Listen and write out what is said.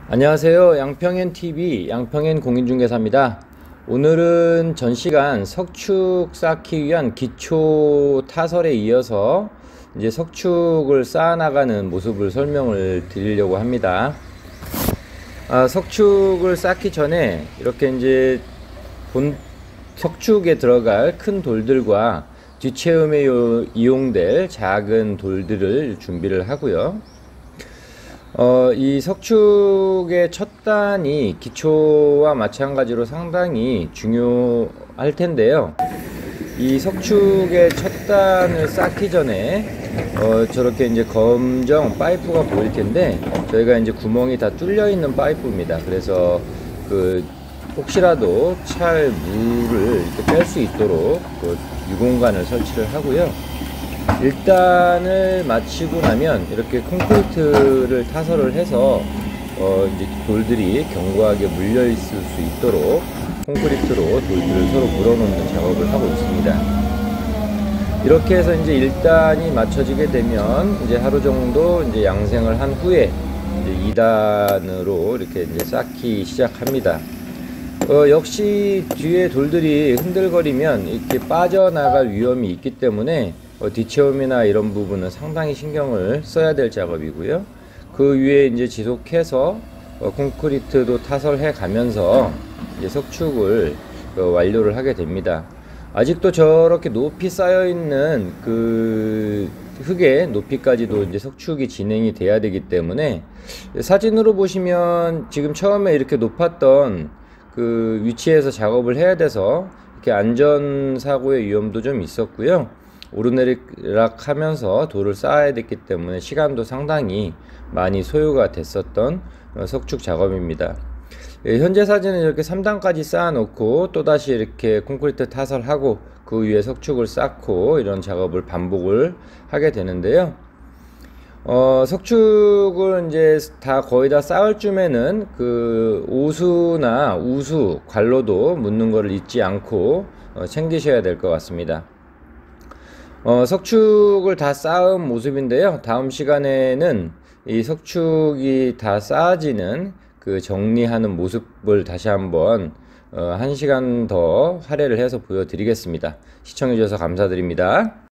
안녕하세요. 양평엔TV 양평엔 공인중개사입니다. 오늘은 전시간 석축 쌓기 위한 기초 타설에 이어서 이제 석축을 쌓아나가는 모습을 설명을 드리려고 합니다. 석축을 쌓기 전에 이렇게 이제 본 석축에 들어갈 큰 돌들과 뒷체음에 이용될 작은 돌들을 준비를 하고요. 이 석축의 첫 단이 기초와 마찬가지로 상당히 중요할 텐데요. 이 석축의 첫 단을 쌓기 전에 저렇게 이제 검정 파이프가 보일 텐데, 저희가 이제 구멍이 다 뚫려 있는 파이프입니다. 그래서 혹시라도 찰 물을 이렇게 뺄 수 있도록 유공간을 설치를 하고요. 1단을 마치고 나면 이렇게 콘크리트를 타설을 해서 이제 돌들이 견고하게 물려 있을 수 있도록 콘크리트로 돌들을 서로 물어놓는 작업을 하고 있습니다. 이렇게 해서 이제 1단이 맞춰지게 되면 이제 하루 정도 이제 양생을 한 후에 이제 2단으로 이렇게 이제 쌓기 시작합니다. 역시 뒤에 돌들이 흔들거리면 이렇게 빠져나갈 위험이 있기 때문에 뒷체음이나 이런 부분은 상당히 신경을 써야 될 작업이고요. 그 위에 이제 지속해서 콘크리트도 타설해 가면서 이제 석축을 완료를 하게 됩니다. 아직도 저렇게 높이 쌓여 있는 그 흙의 높이까지도 이제 석축이 진행이 돼야 되기 때문에, 사진으로 보시면 지금 처음에 이렇게 높았던 그 위치에서 작업을 해야 돼서 이렇게 안전사고의 위험도 좀 있었고요. 오르내리락 하면서 돌을 쌓아야 됐기 때문에 시간도 상당히 많이 소요가 됐었던 석축 작업입니다. 현재 사진은 이렇게 3단까지 쌓아 놓고 또다시 이렇게 콘크리트 타설하고 그 위에 석축을 쌓고 이런 작업을 반복을 하게 되는데요. 석축을 이제 거의 다 쌓을 쯤에는 그 오수나 우수, 관로도 묻는 거를 잊지 않고 챙기셔야 될 것 같습니다. 석축을 다 쌓은 모습인데요. 다음 시간에는 이 석축이 다 쌓아지는 그 정리하는 모습을 다시 한번 1시간 더 할애를 해서 보여드리겠습니다. 시청해 주셔서 감사드립니다.